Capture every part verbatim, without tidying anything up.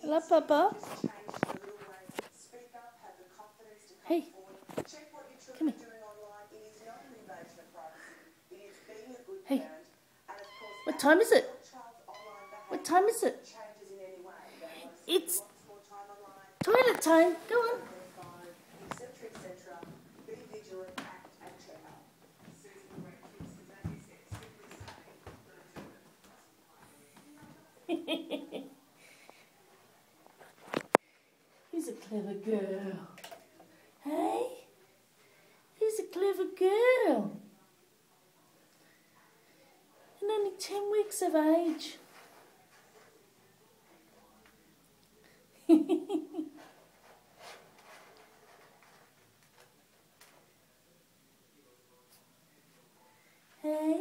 Hello, Papa. Hey, come here. Hey, what time is it? What time is it? It's toilet time. Go on. Who's a clever girl? Hey? Who's a clever girl? And only ten weeks of age. Hey?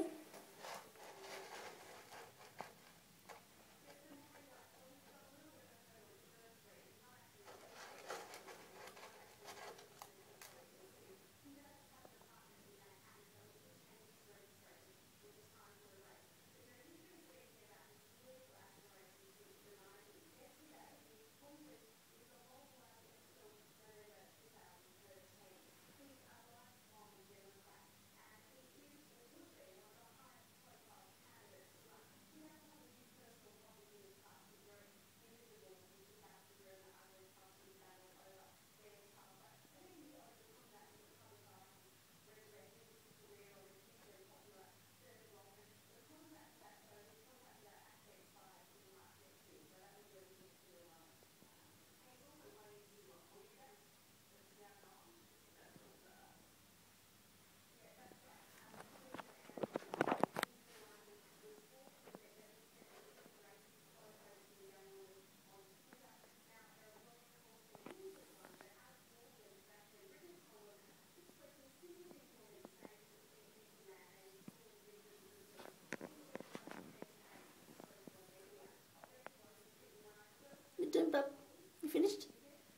You doing, bub? You finished?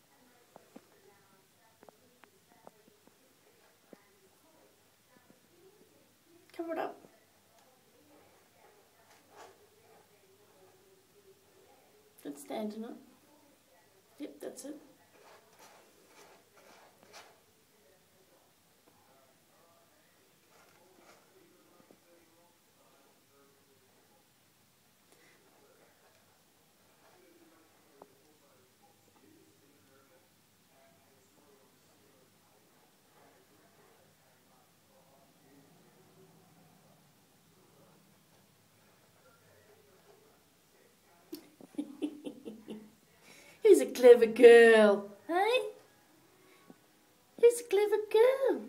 Cover it up. Good standing up. Yep, that's it. Who's a clever girl? Hey? Who's a clever girl?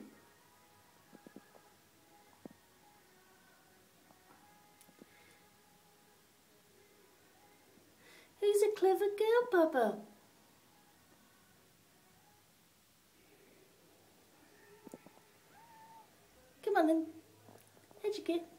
Who's a clever girl, Papa? Come on then. How'd you get?